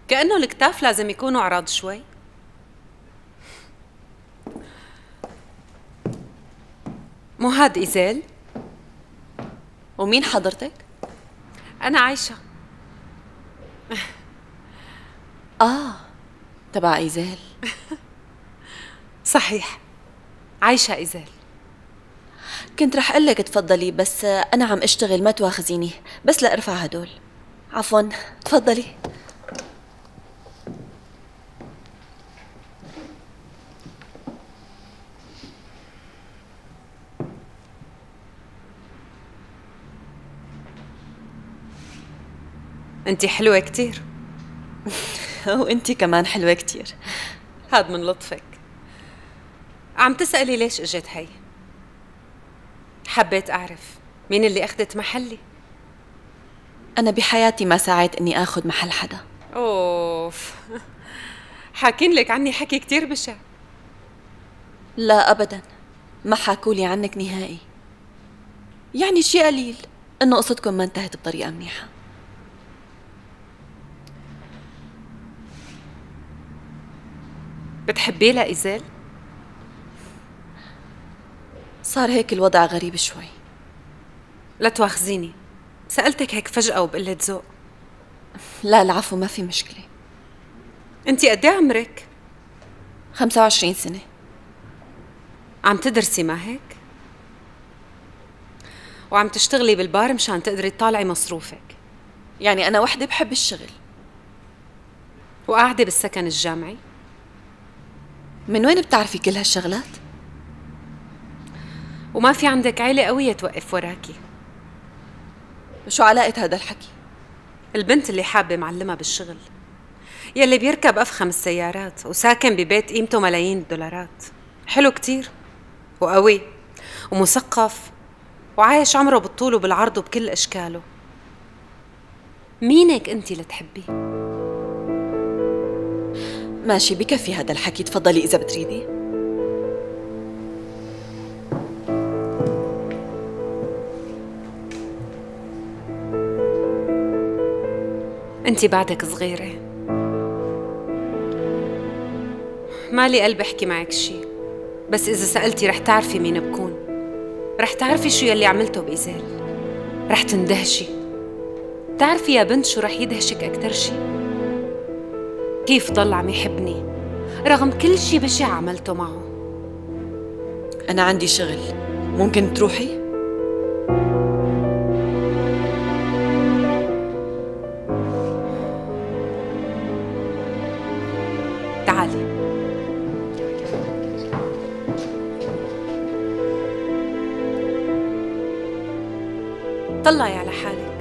كأنه الكتاف لازم يكونوا عراض شوي. مو هاد إيزيل؟ ومين حضرتك؟ أنا عايشة. تبع إيزيل. صحيح، عايشة إيزيل. كنت رح قلك تفضلي، بس أنا عم أشتغل، ما تواخذيني، بس لأرفع هدول. عفواً، تفضلي. أنتي حلوة كتير. وأنتي كمان حلوة كتير. هاد من لطفك. عم تسألي ليش اجت هي؟ حبيت أعرف مين اللي أخدت محلي. أنا بحياتي ما ساعدت إني آخذ محل حدا. أوف، حاكين لك عني حكي كتير بشع. لا أبداً، ما حاكولي عنك نهائي. يعني شيء قليل إنه قصتكم ما انتهت بطريقة منيحة. بتحبيه لإيزيل؟ صار هيك الوضع غريب شوي. لا تواخذيني، سألتك هيك فجأة وبقلة ذوق. لا العفو، ما في مشكلة. أنتي قد إيه عمرك؟ 25 سنة. عم تدرسي ما هيك؟ وعم تشتغلي بالبار مشان تقدري تطالعي مصروفك. يعني أنا وحدة بحب الشغل. وقاعدة بالسكن الجامعي. من وين بتعرفي كل هالشغلات؟ وما في عندك عيلة قوية توقف وراكي. شو علاقة هذا الحكي؟ البنت اللي حابة معلمها بالشغل، يلي بيركب أفخم السيارات وساكن ببيت قيمته ملايين الدولارات، حلو كتير وقوي ومثقف وعايش عمره بالطول وبالعرض وبكل أشكاله. مينك أنتي لتحبيه؟ ماشي، بكفي هذا الحكي، تفضلي إذا بتريدي. أنتي بعدك صغيرة، مالي قلب أحكي معك شي، بس إذا سألتي رح تعرفي مين بكون، رح تعرفي شو يلي عملته بإيزيل، رح تندهشي. تعرفي يا بنت شو رح يدهشك أكتر شي؟ كيف ضل عم يحبني رغم كل شي بشع عملته معه. أنا عندي شغل، ممكن تروحي؟ تعالي. طلعي على حالك.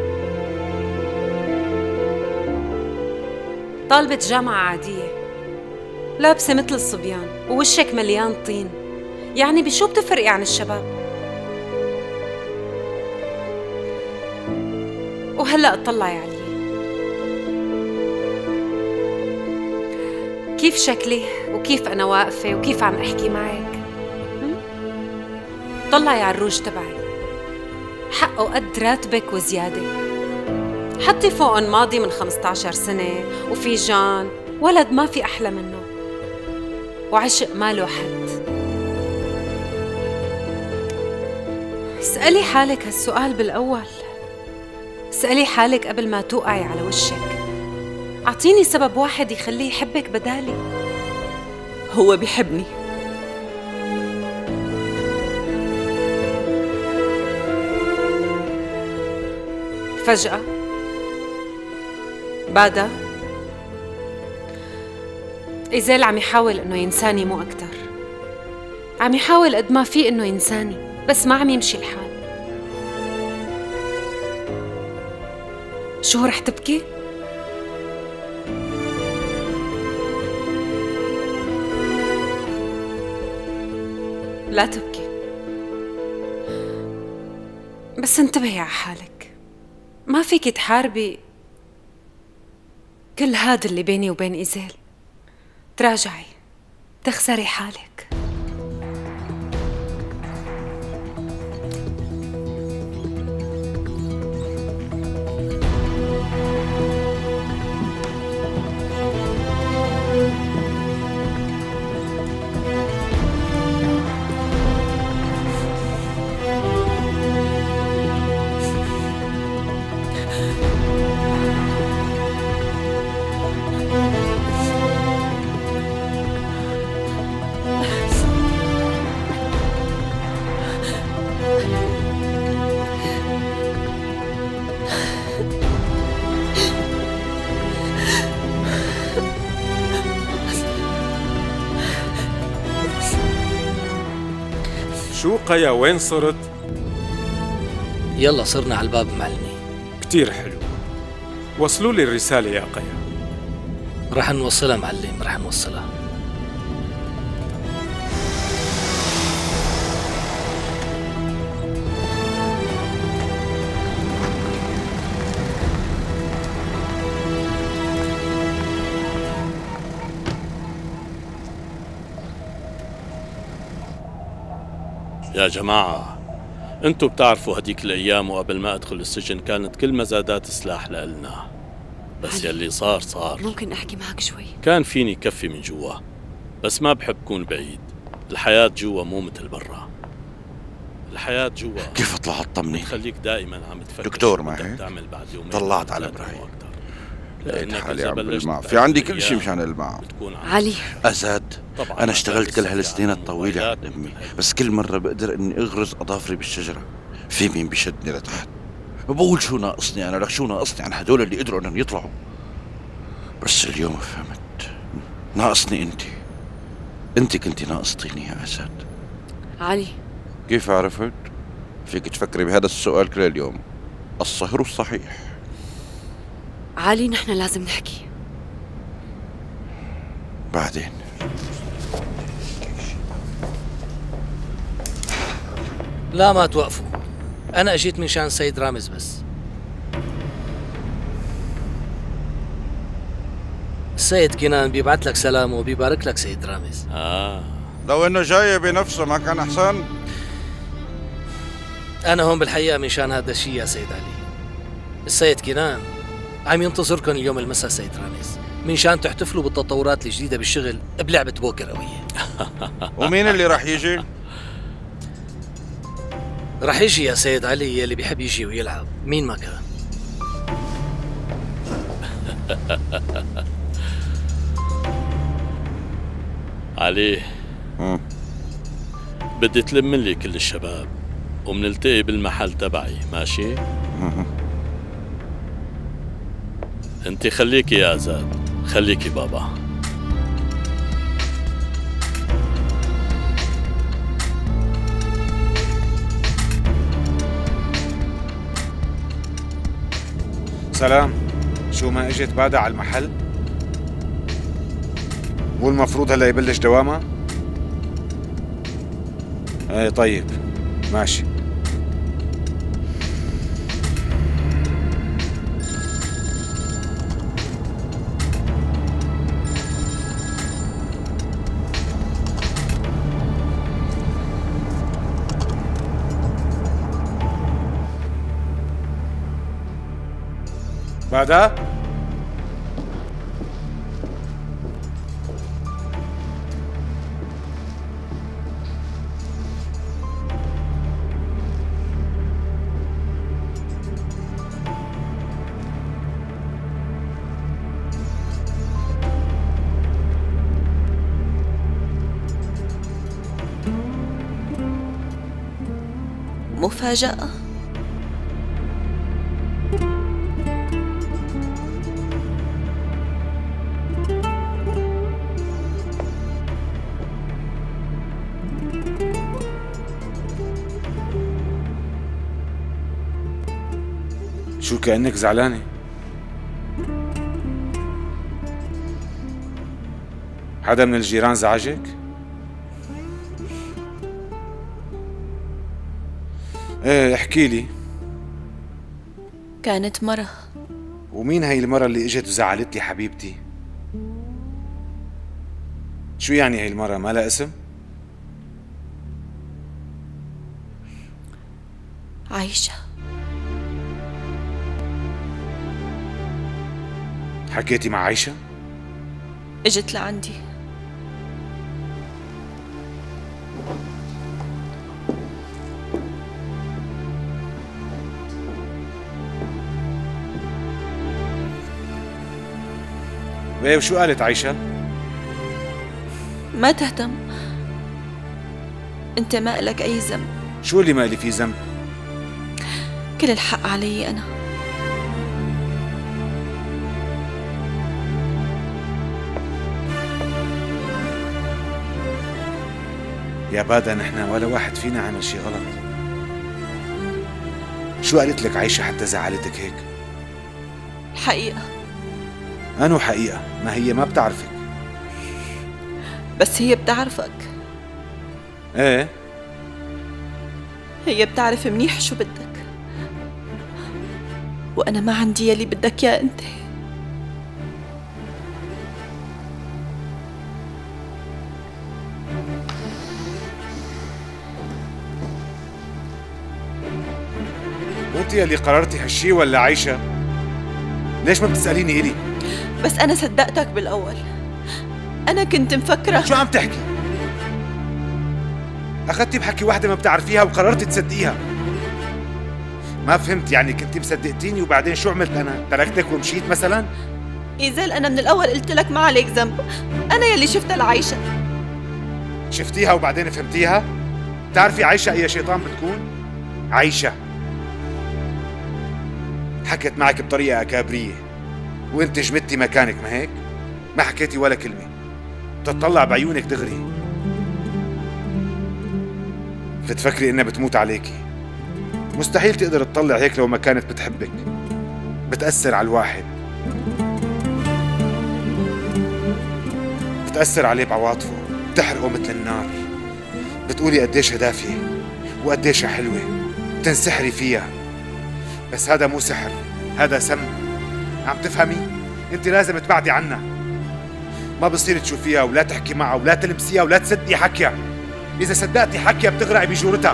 طالبة جامعة عادية، لابسة مثل الصبيان ووشك مليان طين، يعني بشو بتفرقي عن الشباب؟ وهلأ اطلعي علي، كيف شكلي وكيف أنا واقفة وكيف عم أحكي معك. طلعي على الروج تبعي، حقه قد راتبك وزيادة. حطي فوقن ماضي من 15 سنة وفيجان، ولد ما في أحلى منه، وعشق ماله حد. اسألي حالك هالسؤال بالأول، اسألي حالك قبل ما توقعي على وشك. أعطيني سبب واحد يخليه يحبك بدالي. هو بيحبني. فجأة بعدها إيزيل عم يحاول إنه ينساني مو أكتر، عم يحاول قد ما في إنه ينساني، بس ما عم يمشي الحال. شو رح تبكي؟ لا تبكي، بس انتبهي على حالك، ما فيك تحاربي كل هاد اللي بيني وبين إيزيل. تراجعي، تخسري حالك. قيا وين صرت؟ يلا صرنا على الباب معلمي. كتير حلو. وصلوا لي الرسالة يا قيا. رح نوصلها معلم، رح نوصلها. يا جماعة، انتو بتعرفوا هديك الأيام وقبل ما أدخل السجن كانت كل مزادات سلاح لإلنا، بس يلي صار. ممكن أحكي معك شوي؟ كان فيني كفي من جوا، بس ما بحب كون بعيد. الحياة جوا مو مثل برا. الحياة جوا كيف طلعت طمني؟ خليك دائما عم تفكر دكتور معي؟ تعمل بعد يومين طلعت على إبراهيم. لقيت حالي عم بالماء، في في عندي كل شيء مشان الماء. علي، أزاد، أنا اشتغلت كل هالسنين الطويلة عند أمي، بس كل مرة بقدر إني أغرز أظافري بالشجرة في مين بيشدني لتحت. بقول شو ناقصني أنا، لك شو ناقصني عن هدول اللي قدروا إنهم يطلعوا. بس اليوم فهمت، ناقصني أنت كنتي ناقصتيني يا أسد. علي، كيف عرفت؟ فيك تفكري بهذا السؤال كل اليوم. الصهر الصحيح. علي، نحن لازم نحكي بعدين. لا ما توقفوا، أنا أجيت من شان سيد رامز بس. السيد كنان بيبعت لك سلام وبيبارك لك سيد رامز. لو إنه جاي بنفسه ما كان أحسن؟ أنا هون بالحقيقة من شان هذا الشيء يا سيد علي. السيد كنان عم ينتظركم اليوم المساء سيد رامز، من شان تحتفلوا بالتطورات الجديدة بالشغل بلعبة بوكر قوية. ومين اللي راح يجي؟ رح يجي يا سيد علي اللي بيحب يجي ويلعب مين ما كان. علي، بدي تلم لي كل الشباب ومنلتقي بالمحل تبعي، ماشي؟ انت خليكي يا زاد، خليكي بابا. سلام، شو ما اجت بعدها على المحل؟ مو المفروض هلا يبلش دوامها؟ ايه طيب ماشي. بعدها مفاجأة. شو كأنك زعلانة؟ حدا من الجيران زعجك؟ ايه احكي لي. كانت مرة. ومين هي المرة اللي اجت وزعلت لي حبيبتي؟ شو يعني هي المرة ما لها اسم؟ عايشة. حكيتي مع عايشة؟ اجت لعندي. ايه وشو قالت عايشة؟ ما تهتم، انت ما لك اي ذنب. شو اللي مالي فيه ذنب؟ كل الحق علي انا. يا بادا نحن ولا واحد فينا عمل شي غلط. شو قالت لك عايشة حتى زعلتك هيك؟ الحقيقة. أنو حقيقة؟ ما هي ما بتعرفك. بس هي بتعرفك. ايه؟ هي بتعرف منيح شو بدك، وأنا ما عندي يلي بدك يا أنت. وانت يلي قررتي هالشي ولا عايشة؟ ليش ما بتسأليني إلي؟ بس أنا صدقتك بالأول. أنا كنت مفكرة. شو عم تحكي؟ أخذتي بحكي واحدة ما بتعرفيها وقررتي تصدقيها. ما فهمت، يعني كنتي مصدقتيني وبعدين شو عملت أنا؟ تركتك ومشيت مثلا؟ إيزيل أنا من الأول قلت لك ما عليك ذنب، أنا يلي شفتها لعايشة. شفتيها وبعدين فهمتيها؟ بتعرفي عايشة أي شيطان بتكون؟ عايشة حكت معك بطريقة أكابرية وانت جمدتي مكانك، ما هيك؟ ما حكيتي ولا كلمة، بتطلع بعيونك دغري. بتفكري انها بتموت عليكي. مستحيل تقدر تطلع هيك لو ما كانت بتحبك. بتأثر على الواحد، بتأثر عليه بعواطفه، بتحرقه مثل النار. بتقولي قديش دافية وقديش حلوة، بتنسحري فيها. بس هذا مو سحر، هذا سم. عم تفهمي؟ انت لازم تبعدي عنها. ما بصير تشوفيها ولا تحكي معها ولا تلمسيها ولا تصدقي حكيها. إذا صدقتي حكيها بتغرقي بجورتها.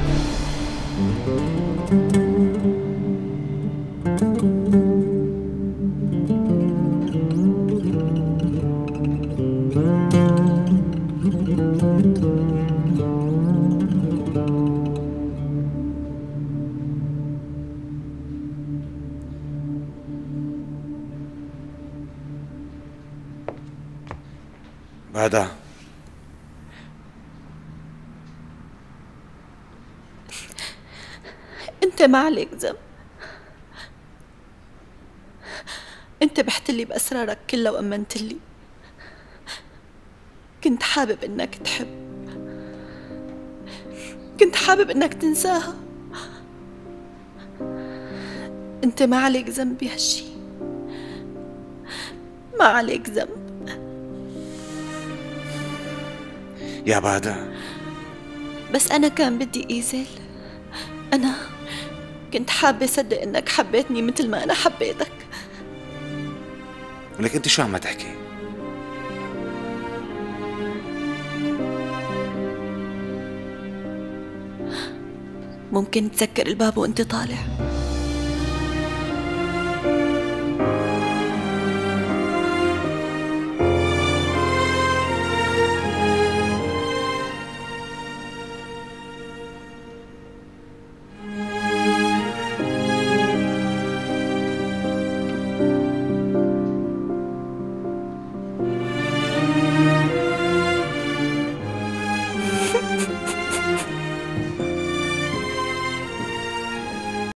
بادا أنت ما عليك ذنب. أنت بحتلي بأسرارك كلها وأمنتلي. كنت حابب إنك تحب، كنت حابب إنك تنساها. أنت ما عليك ذنب بهالشي، ما عليك ذنب. يا بادا. بس أنا كان بدي إيزيل، أنا كنت حابة صدق إنك حبيتني مثل ما أنا حبيتك. ولك أنت شو عم تحكي؟ ممكن تسكر الباب وأنت طالع؟